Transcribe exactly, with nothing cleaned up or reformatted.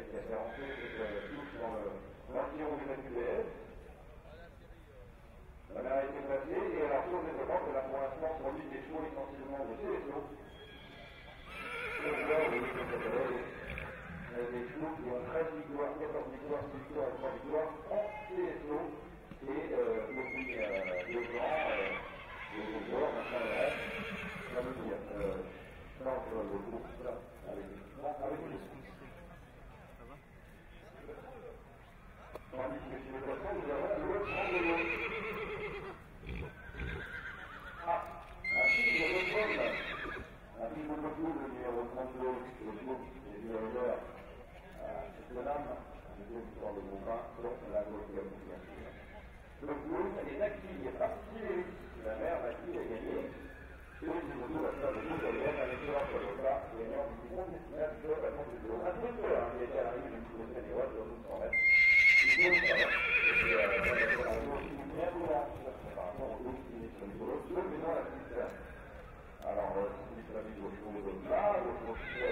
qui a fait rentrer cette touche dans l'antiron vésiculaire. La mer a été placée et alors sur le développement, que là pour l'instant produit des flots essentiellement de C S O. Des flots qui ont treize victoires, quatorze victoires, six victoires et trois victoires en C S O et euh, depuis euh, deux ans, euh, les joueurs, maintenant le reste, ça veut dire, euh, non, le groupe, là, avec non, avec nous. Tandis que sur le plafond, nous avons le trente de l'eau. Ah, ainsi que le vol, ainsi que le coup, le numéro trente-deux, le groupe, les numéros cette dame, une victoire de Montbin, donc la gauche de la bien sûr. Le groupe est acquis, il est parti, la mère a qui a gagné. Et le niveau la salle de groupe, elle est un excellent avocat, gagnant du monde national de la compte de l'eau. Un truc, hein, il était arrivé du coup au Sénégal, de nous s'en mettre. Il faut le faire. Et la gauche, il est bien voulant, par rapport au groupe qui est sur le groupe, mais non la petite. Alors, si vous avez vos choses là, vos choses